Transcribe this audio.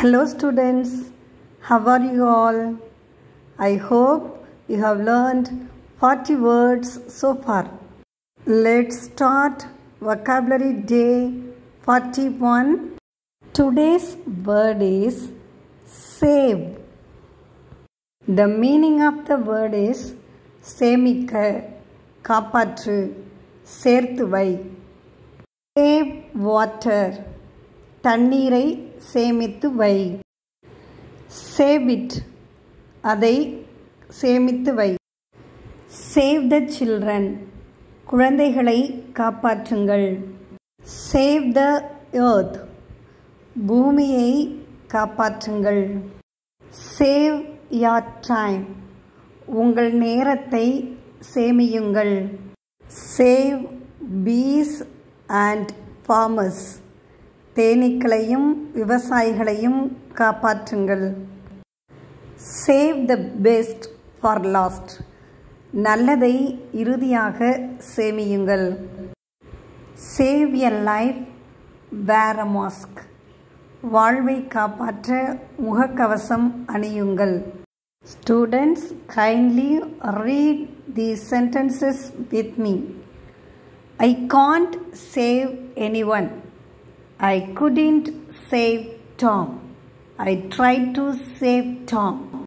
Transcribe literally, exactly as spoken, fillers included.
Hello students, how are you all? I hope you have learned forty words so far. Let's start vocabulary day forty-one. Today's word is save. The meaning of the word is சேமிக்க, காப்பாற்று, சேர்த்து வை. Save water. தண்ணீரை சேமித்து வை. Save it. அதை சேமித்து வை. Save the children. குழந்தைகளை காப்பாற்றுங்கள். Save the earth. பூமியை காப்பாற்றுங்கள். Save your time. உங்கள் நேரத்தை சேமியுங்கள். Save bees and farmers. தேனீக்களையும் விவசாயிகளையும் காப்பாற்றுங்கள். Save the best for last. நல்லதை இறுதியாக சேமியுங்கள். Save a life, wear a mask. வாழ்வை காப்பாற்ற முகக்கவசம் அணியுங்கள். Students, kindly read these sentences with me. I can't save anyone. I couldn't save Tom. I tried to save Tom.